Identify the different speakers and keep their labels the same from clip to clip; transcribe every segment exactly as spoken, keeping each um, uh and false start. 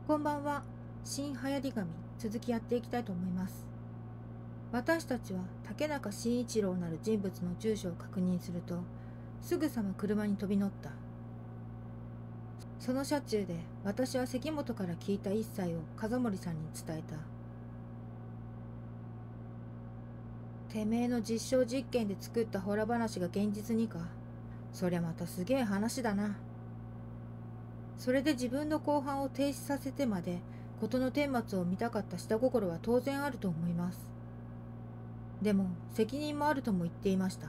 Speaker 1: こんばんは。新流行り紙、続きやっていきたいと思います。私たちは竹中伸一郎なる人物の住所を確認すると、すぐさま車に飛び乗った。その車中で私は関本から聞いた一切を風森さんに伝えた。てめえの実証実験で作ったホラ話が現実にか。そりゃまたすげえ話だな。それで自分の公判を停止させてまで事の顛末を見たかった下心は当然あると思います。でも責任もあるとも言っていました。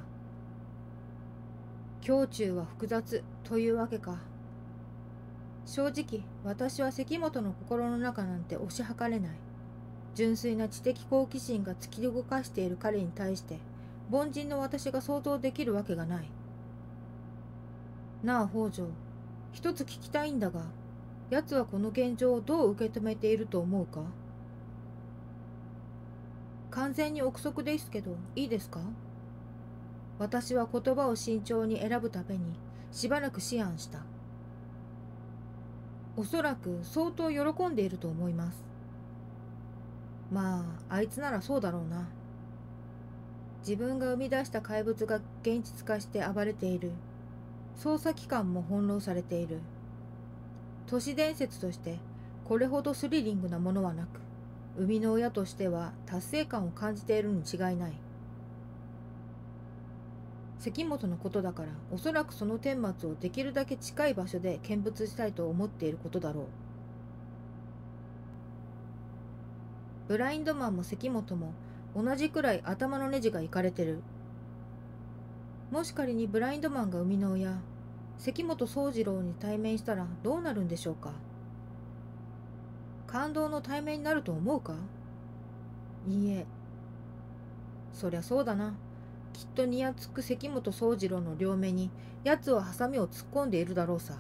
Speaker 1: 胸中は複雑というわけか。正直私は関本の心の中なんて推し量れない。純粋な知的好奇心が突き動かしている彼に対して凡人の私が想像できるわけがない。なあ北条、一つ聞きたいんだが、奴はこの現状をどう受け止めていると思うか？完全に憶測ですけどいいですか？私は言葉を慎重に選ぶためにしばらく思案した。おそらく相当喜んでいると思います。まああいつならそうだろうな。自分が生み出した怪物が現実化して暴れている。捜査機関も翻弄されている。都市伝説としてこれほどスリリングなものはなく、生みの親としては達成感を感じているに違いない。関本のことだから、おそらくその顛末をできるだけ近い場所で見物したいと思っていることだろう。ブラインドマンも関本も同じくらい頭のネジがいかれてる。もし仮にブラインドマンが生みの親、関本宗次郎に対面したらどうなるんでしょうか。感動の対面になると思うか？いいえ。そりゃそうだな。きっとにやつく関本宗次郎の両目に奴はハサミを突っ込んでいるだろうさ。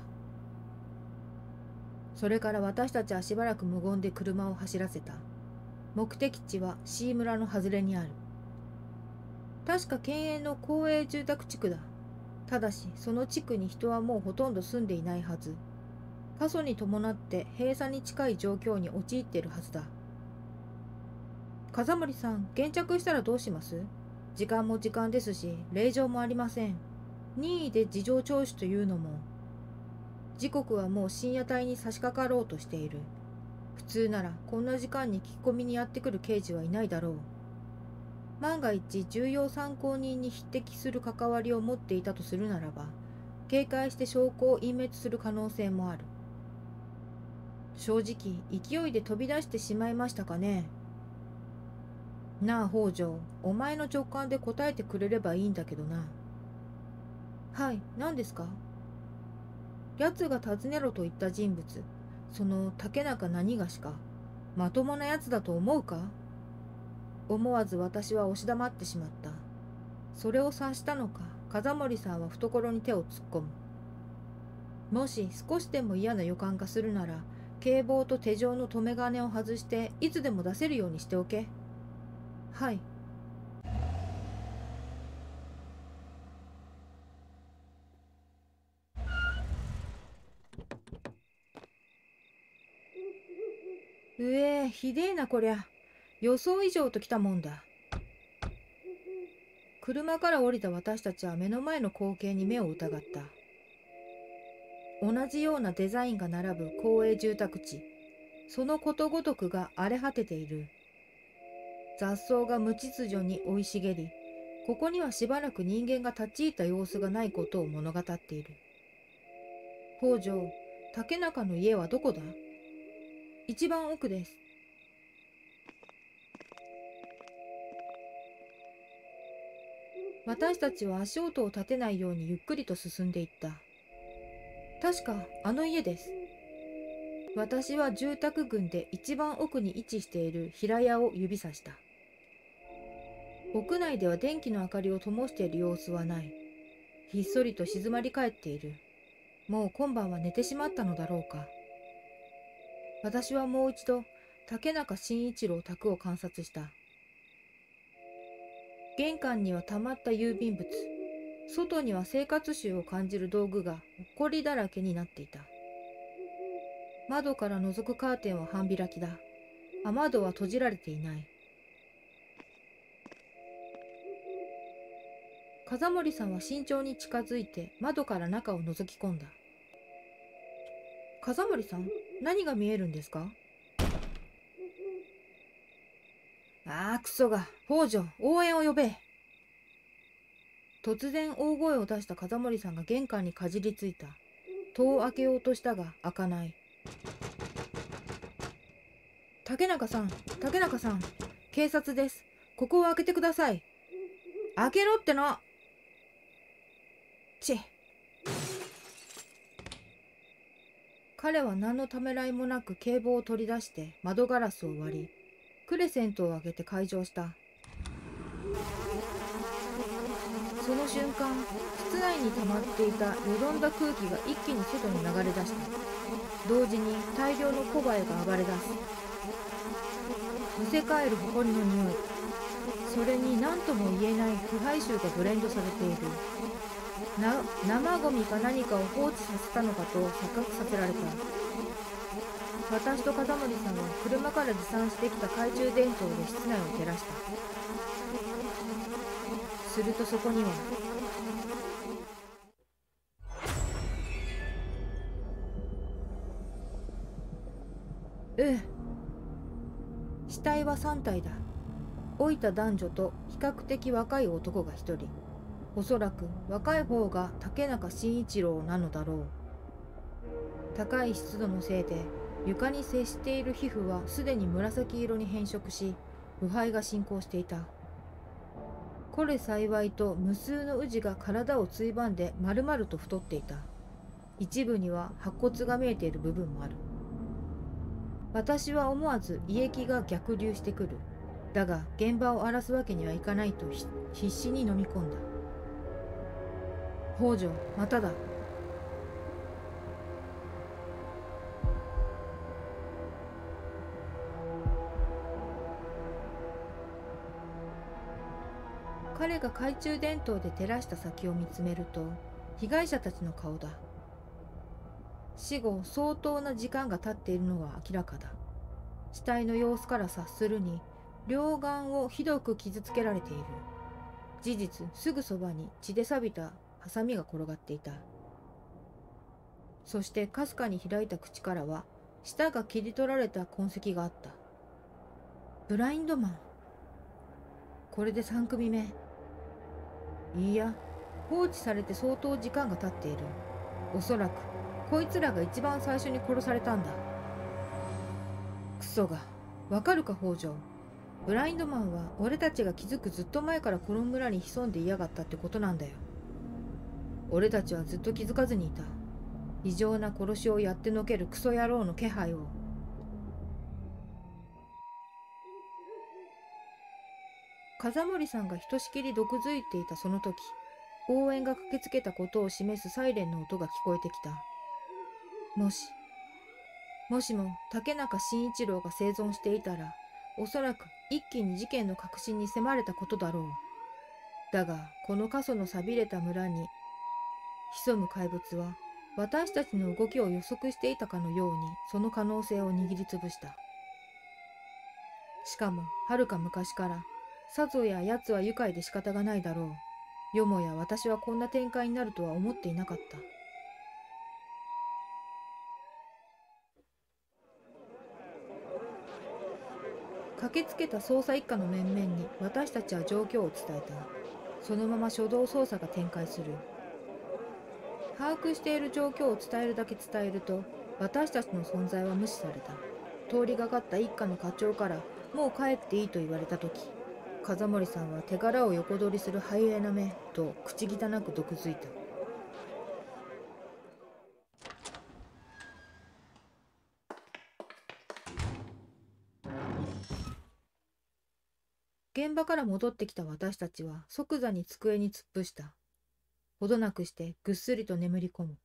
Speaker 1: それから私たちはしばらく無言で車を走らせた。目的地は C 村の外れにある。確か県営の公営住宅地区だ。ただしその地区に人はもうほとんど住んでいないはず。過疎に伴って閉鎖に近い状況に陥っているはずだ。風森さん、現着したらどうします？時間も時間ですし令状もありません。任意で事情聴取というのも。時刻はもう深夜帯に差し掛かろうとしている。普通ならこんな時間に聞き込みにやってくる刑事はいないだろう。万が一重要参考人に匹敵する関わりを持っていたとするならば、警戒して証拠を隠滅する可能性もある。正直勢いで飛び出してしまいましたかね。なあ北条、お前の直感で答えてくれればいいんだけどな。はい、何ですか？奴が尋ねろと言った人物、その竹中何がしかまともな奴だと思うか？思わず私は押し黙ってしまった。それを察したのか、風森さんは懐に手を突っ込む。もし少しでも嫌な予感がするなら、警棒と手錠の留め金を外していつでも出せるようにしておけ。はい。うえー、ひでえなこりゃ。予想以上ときたもんだ。車から降りた私たちは目の前の光景に目を疑った。同じようなデザインが並ぶ公営住宅地。そのことごとくが荒れ果てている。雑草が無秩序に生い茂り、ここにはしばらく人間が立ち入った様子がないことを物語っている。北条、竹中の家はどこだ？一番奥です。私たちは足音を立てないようにゆっくりと進んでいった。確かあの家です。私は住宅群で一番奥に位置している平屋を指さした。屋内では電気の明かりを灯している様子はない。ひっそりと静まり返っている。もう今晩は寝てしまったのだろうか。私はもう一度竹中伸一郎宅を観察した。玄関にはたまった郵便物、外には生活臭を感じる道具が埃だらけになっていた。 窓から覗くカーテンは半開きだ。雨戸は閉じられていない。風森さんは慎重に近づいて窓から中を覗き込んだ。風森さん、何が見えるんですか？ああ、クソが。北条、応援を呼べ。突然大声を出した風森さんが玄関にかじりついた。戸を開けようとしたが開かない。竹中さん、竹中さん、警察です。ここを開けてください。開けろっての。ちっ。彼は何のためらいもなく警棒を取り出して窓ガラスを割り、クレセントを上げて開錠した。その瞬間、室内に溜まっていたよどんだ空気が一気に外に流れ出した。同時に大量の小バエが暴れ出す。むせ返る埃の匂い、それに何とも言えない腐敗臭がブレンドされている。な生ゴミか何かを放置させたのかと錯覚させられた。私と風森さんは車から持参してきた懐中電灯で室内を照らした。するとそこにはうう死体はさん体だ。老いた男女と比較的若い男がひとり。おそらく若い方が竹中伸一郎なのだろう。高い湿度のせいで床に接している皮膚はすでに紫色に変色し、腐敗が進行していた。これ幸いと無数のウジが体をついばんで丸々と太っていた。一部には白骨が見えている部分もある。私は思わず胃液が逆流してくる。だが現場を荒らすわけにはいかないと必死に飲み込んだ。北条、まただ。彼が懐中電灯で照らした先を見つめると、被害者たちの顔だ。死後相当な時間が経っているのは明らかだ。死体の様子から察するに、両眼をひどく傷つけられている。事実、すぐそばに血で錆びたハサミが転がっていた。そしてかすかに開いた口からは舌が切り取られた痕跡があった。ブラインドマン。これでさん組目。いいや、放置されて相当時間が経っている。おそらくこいつらが一番最初に殺されたんだ。クソが。わかるか北条。ブラインドマンは俺たちが気づくずっと前からこの村に潜んでいやがったってことなんだよ。俺たちはずっと気づかずにいた。異常な殺しをやってのけるクソ野郎の気配を。風森さんがひとしきり毒づいていたその時、応援が駆けつけたことを示すサイレンの音が聞こえてきた。もし、もしも竹中伸一郎が生存していたら、おそらく一気に事件の核心に迫れたことだろう。だが、この過疎の寂れた村に潜む怪物は、私たちの動きを予測していたかのように、その可能性を握りつぶした。しかも、はるか昔から、さぞや奴は愉快で仕方がないだろう。よもや私はこんな展開になるとは思っていなかった。駆けつけた捜査一課の面々に私たちは状況を伝えた。そのまま初動捜査が展開する。把握している状況を伝えるだけ伝えると、私たちの存在は無視された。通りがかった一家の課長からもう帰っていいと言われた時、風森さんは手柄を横取りするハイエナめと口汚く毒づいた。現場から戻ってきた私たちは即座に机に突っ伏した。ほどなくしてぐっすりと眠り込む。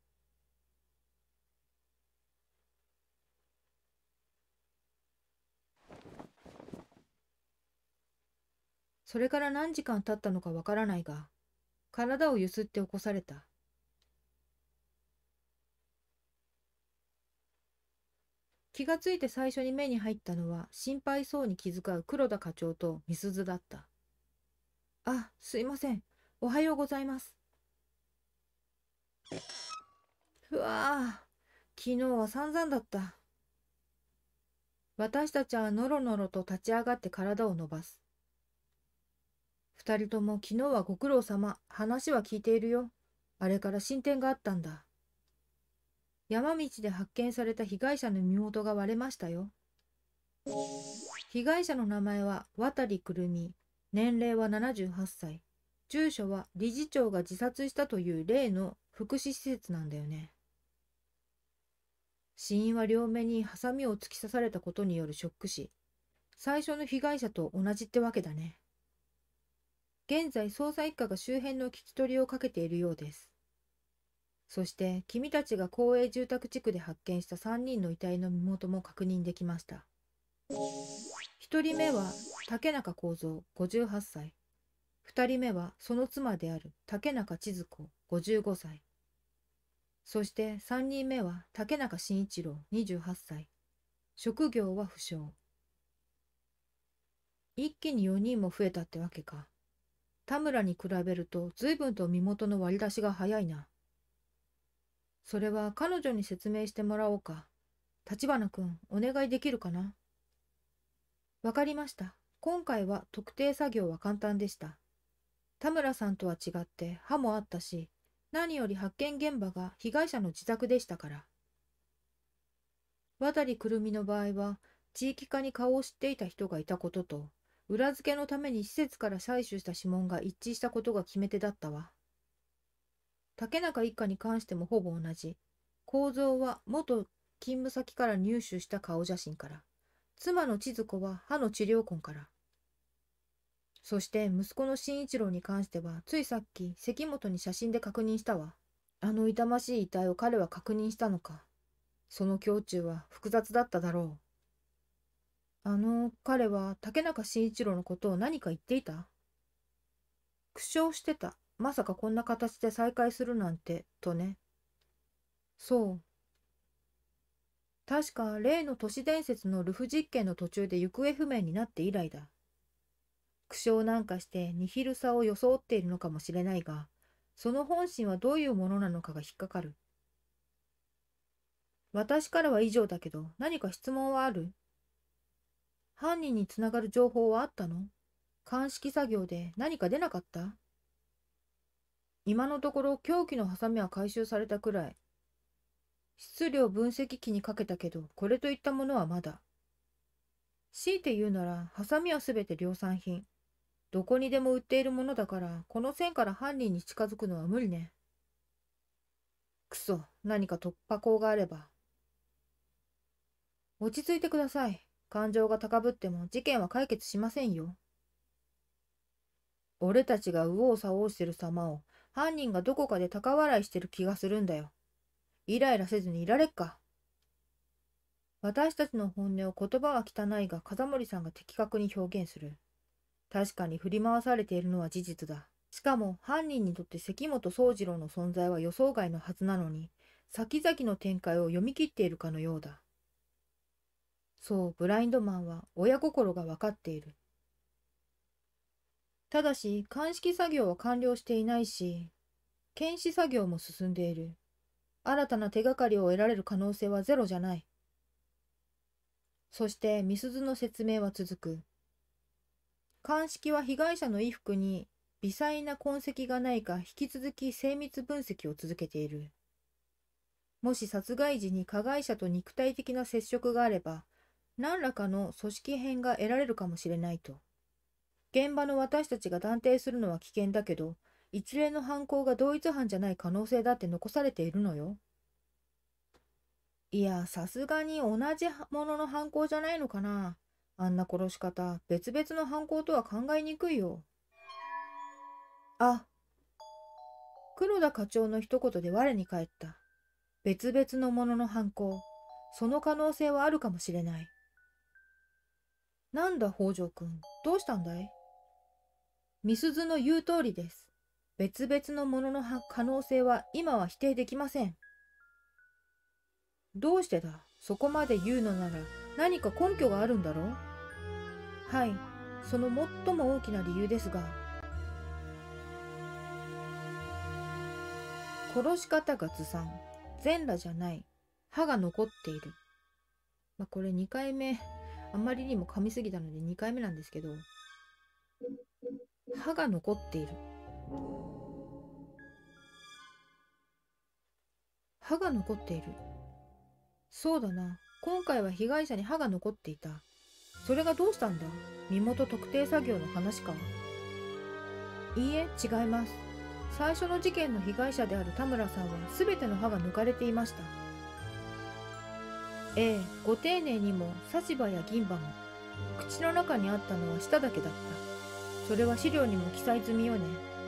Speaker 1: それから何時間経ったのかわからないが、体をゆすって起こされた。 気がついて最初に目に入ったのは心配そうに気遣う黒田課長と美鈴だった。あ、すいません。おはようございます。ふわあ、昨日は散々だった。私たちはのろのろと立ち上がって体を伸ばす。二人とも昨日はご苦労様。話は聞いているよ。あれから進展があったんだ。山道で発見された被害者の身元が割れましたよ。被害者の名前は渡くるみ、年齢はななじゅうはっさい、住所は理事長が自殺したという例の福祉施設なんだよね。死因は両目にハサミを突き刺されたことによるショック死。最初の被害者と同じってわけだね。現在捜査一課が周辺の聞き取りをかけているようです。そして君たちが公営住宅地区で発見したさんにんの遺体の身元も確認できました。ひとりめは竹中幸三ごじゅうはっさい、ふたりめはその妻である竹中千鶴子ごじゅうごさい、そしてさんにんめは竹中伸一郎にじゅうはっさい、職業は不詳。一気によにんも増えたってわけか。田村に比べると随分と身元の割り出しが早いな。それは彼女に説明してもらおうか。立花君、お願いできるかな。わかりました。今回は特定作業は簡単でした。田村さんとは違って歯もあったし、何より発見現場が被害者の自宅でしたから。渡くるみの場合は、地域課に顔を知っていた人がいたことと、裏付けのために施設から採取した指紋が一致したことが決め手だったわ。竹中一家に関してもほぼ同じ。構造は元勤務先から入手した顔写真から。妻の千鶴子は歯の治療痕から。そして息子の慎一郎に関しては、ついさっき関本に写真で確認したわ。あの痛ましい遺体を彼は確認したのか。その胸中は複雑だっただろう。あの彼は竹中慎一郎のことを何か言っていた？苦笑してた。まさかこんな形で再会するなんて、とね。そう。確か例の都市伝説のルフ実験の途中で行方不明になって以来だ。苦笑なんかしてニヒルさを装っているのかもしれないが、その本心はどういうものなのかが引っかかる。私からは以上だけど、何か質問はある？犯人につながる情報はあったの？鑑識作業で何か出なかった？今のところ凶器のハサミは回収されたくらい。質量分析機にかけたけど、これといったものはまだ。強いて言うなら、ハサミはすべて量産品。どこにでも売っているものだから、この線から犯人に近づくのは無理ね。くそ、何か突破口があれば。落ち着いてください。感情が高ぶっても事件は解決しませんよ。俺たちが右往左往してる様を犯人がどこかで高笑いしてる気がするんだよ。イライラせずにいられっか。私たちの本音を言葉は汚いが風森さんが的確に表現する。確かに振り回されているのは事実だ。しかも犯人にとって関本宗次郎の存在は予想外のはずなのに、先々の展開を読み切っているかのようだ。そう、ブラインドマンは親心が分かっている。ただし、鑑識作業は完了していないし、検視作業も進んでいる。新たな手がかりを得られる可能性はゼロじゃない。そして、美鈴の説明は続く。鑑識は被害者の衣服に微細な痕跡がないか引き続き精密分析を続けている。もし殺害時に加害者と肉体的な接触があれば、何らかの組織片が得られるかもしれないと。現場の私たちが断定するのは危険だけど、一連の犯行が同一犯じゃない可能性だって残されているのよ。いや、さすがに同じものの犯行じゃないのかな。あんな殺し方、別々の犯行とは考えにくいよ。あ、黒田課長の一言で我に返った。別々のものの犯行、その可能性はあるかもしれない。なんだ北条君、どうしたんだい？美鈴の言う通りです。別々のものの可能性は今は否定できません。どうしてだ？ そこまで言うのなら何か根拠があるんだろう。はい、その最も大きな理由ですが、殺し方がずさん、全裸じゃない、歯が残っている。まあ、これにかいめ、あんまりにも噛みすぎたのでにかいめなんですけど、歯が残っている。歯が残っている。そうだな。今回は被害者に歯が残っていた。それがどうしたんだ？身元特定作業の話か？いいえ、違います。最初の事件の被害者である田村さんは全ての歯が抜かれていました。ええ、ご丁寧にも差し歯や銀歯も。口の中にあったのは舌だけだった。それは資料にも記載済みよね。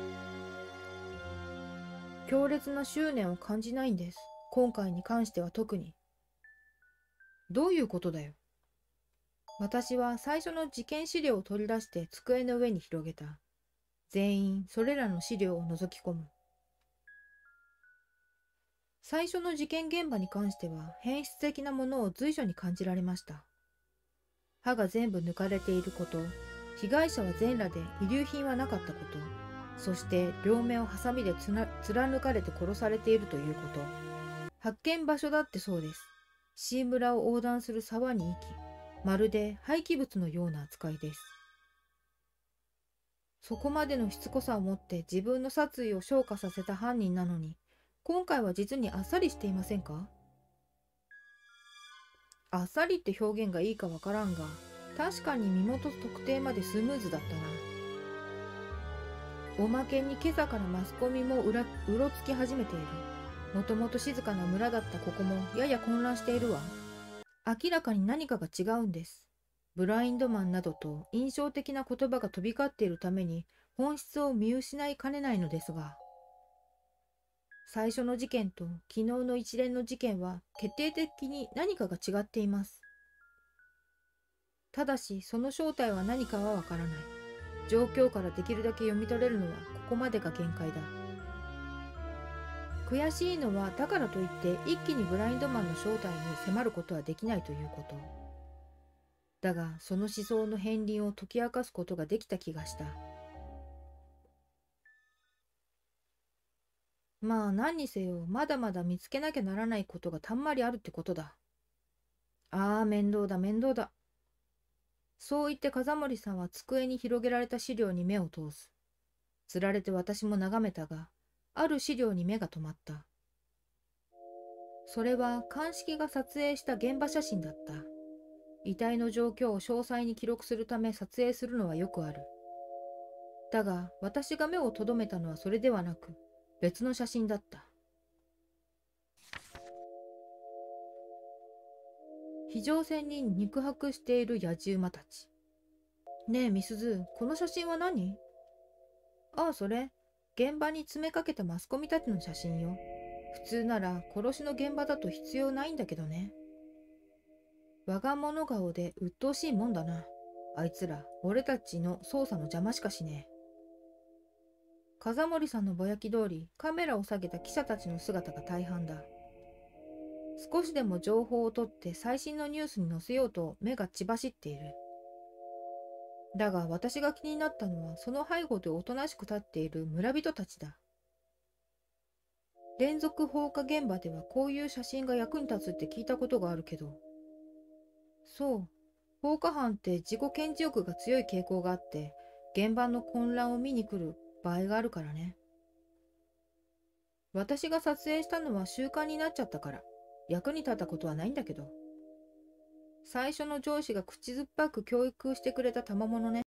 Speaker 1: 強烈な執念を感じないんです。今回に関しては特に。どういうことだよ。私は最初の事件資料を取り出して机の上に広げた。全員それらの資料を覗き込む。最初の事件現場に関しては変質的なものを随所に感じられました。歯が全部抜かれていること、被害者は全裸で遺留品はなかったこと、そして両目をハサミでつな貫かれて殺されているということ。発見場所だってそうです。シー村を横断する沢に行き、まるで廃棄物のような扱いです。そこまでのしつこさを持って自分の殺意を昇華させた犯人なのに、今回は実にあっさりしていませんか？あっさりって表現がいいかわからんが、確かに身元特定までスムーズだったな。おまけに今朝からマスコミもうらうろつき始めている。もともと静かな村だったここもやや混乱しているわ。明らかに何かが違うんです。ブラインドマンなどと印象的な言葉が飛び交っているために本質を見失いかねないのですが、最初の事件と昨日の一連の事件は決定的に何かが違っています。ただしその正体は何かはわからない。状況からできるだけ読み取れるのはここまでが限界だ。悔しいのはだからといって一気にブラインドマンの正体に迫ることはできないということ。だがその思想の片鱗を解き明かすことができた気がした。まあ何にせよまだまだ見つけなきゃならないことがたんまりあるってことだ。ああ、面倒だ面倒だ。そう言って風森さんは机に広げられた資料に目を通す。つられて私も眺めたが、ある資料に目が止まった。それは鑑識が撮影した現場写真だった。遺体の状況を詳細に記録するため撮影するのはよくある。だが私が目をとどめたのはそれではなく、別の写真だった。非常線に肉薄している野じ馬たち。ねえみすず、この写真は何？ああ、それ、現場に詰めかけたマスコミたちの写真よ。普通なら殺しの現場だと必要ないんだけどね。我が物顔で鬱陶しいもんだな。あいつら、俺たちの捜査の邪魔しかしねえ。風森さんのぼやき通り、カメラを下げた記者たちの姿が大半だ。少しでも情報を取って最新のニュースに載せようと目が血走っている。だが私が気になったのはその背後でおとなしく立っている村人たちだ。連続放火現場ではこういう写真が役に立つって聞いたことがあるけど。そう、放火犯って自己顕示欲が強い傾向があって、現場の混乱を見に来る場合があるからね。私が撮影したのは習慣になっちゃったから、役に立ったことはないんだけど。最初の上司が口酸っぱく教育してくれた賜物ね。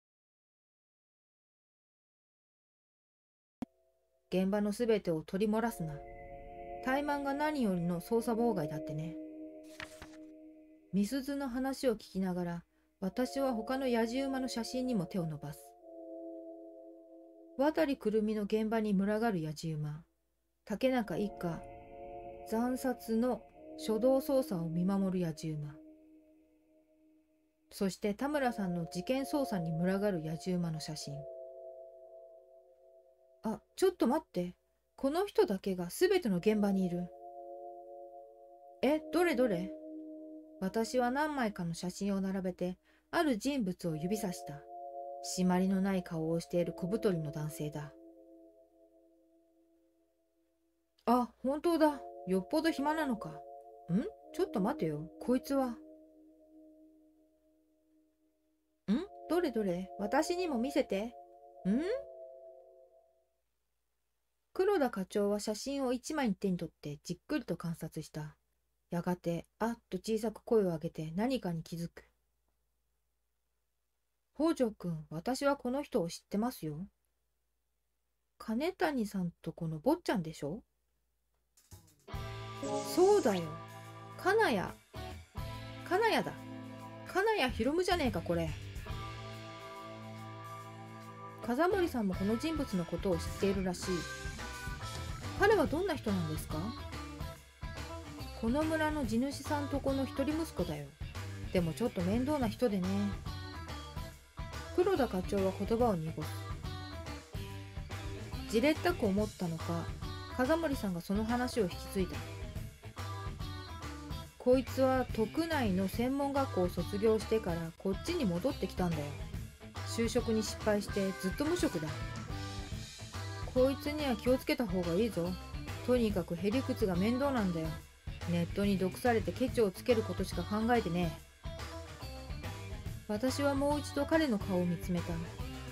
Speaker 1: 現場のすべてを取り漏らすな。怠慢が何よりの捜査妨害だってね。みすずの話を聞きながら、私は他の野じ馬の写真にも手を伸ばす。渡くるみの現場に群がる野じ馬、竹中一家、惨殺の初動捜査を見守る野じ馬、そして田村さんの事件捜査に群がる野じ馬の写真。あ、ちょっと待って。この人だけが全ての現場にいる。え、どれどれ？ 私は何枚かの写真を並べて、ある人物を指さした。締まりのない顔をしている小太りの男性だ。あ、本当だ。よっぽど暇なのか。ん？ちょっと待てよ。こいつは。ん？どれどれ、私にも見せて。ん？黒田課長は写真を一枚手に取ってじっくりと観察した。やがて、あっと小さく声を上げて何かに気づく。北条君、私はこの人を知ってますよ。金谷さんとこの坊ちゃんでしょ？そうだよ。金谷。金谷だ。金谷博夢じゃねえか、これ。風森さんもこの人物のことを知っているらしい。彼はどんな人なんですか？この村の地主さんとこの一人息子だよ。でもちょっと面倒な人でね。黒田課長は言葉を濁す。じれったく思ったのか、風森さんがその話を引き継いだ。こいつは徳内の専門学校を卒業してからこっちに戻ってきたんだよ。就職に失敗してずっと無職だ。こいつには気をつけた方がいいぞ。とにかくへりくつが面倒なんだよ。ネットに毒されてケチをつけることしか考えてねえ。私はもう一度彼の顔を見つめた。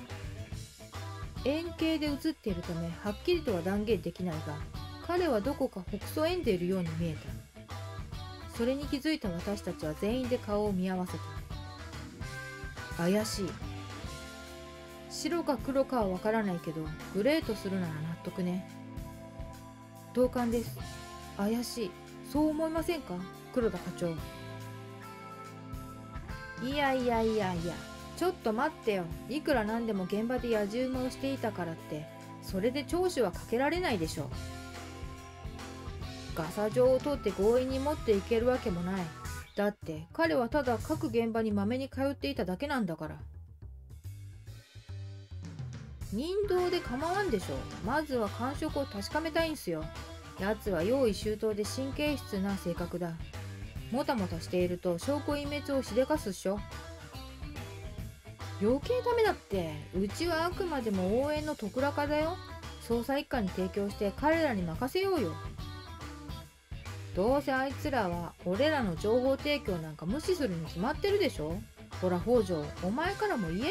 Speaker 1: 円形で写っているためはっきりとは断言できないが、彼はどこかほくそ笑んでいるように見えた。それに気づいた私たちは全員で顔を見合わせた。怪しい。白か黒かはわからないけど、グレーとするなら納得ね。同感です。怪しい。そう思いませんか、黒田課長。いやいやいやいや、ちょっと待ってよ。いくらなんでも現場で野じ馬をしていたからって、それで聴取はかけられないでしょ。ガサ状を取って強引に持っていけるわけもない。だって彼はただ各現場にまめに通っていただけなんだから。任同で構わんでしょ。まずは感触を確かめたいんすよ。奴は用意周到で神経質な性格だ。もたもたしていると証拠隠滅をしでかすっしょ。余計ダメだって。うちはあくまでも応援の徳良課だよ。捜査一課に提供して彼らに任せようよ。どうせあいつらは俺らの情報提供なんか無視するに決まってるでしょ。ほら北条、お前からも言えって。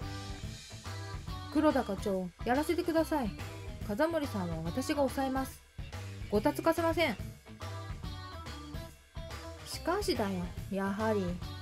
Speaker 1: 黒田課長、やらせてください。風森さんは私が抑えます。ごたつかせません。しかしだよ、やはり。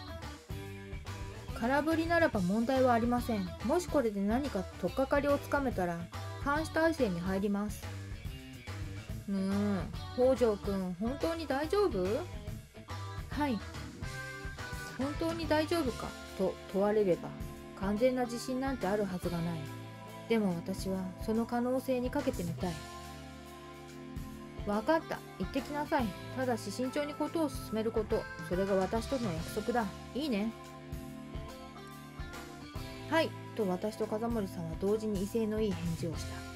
Speaker 1: 空振りならば問題はありません。もしこれで何か取っかかりをつかめたら監視体制に入ります。うーん、北条くん、本当に大丈夫？はい。本当に大丈夫かと問われれば、完全な自信なんてあるはずがない。でも私はその可能性にかけてみたい。わかった。行ってきなさい。ただし慎重にことを進めること。それが私との約束だ。いいね。はい。と私と風森さんは同時に威勢のいい返事をした。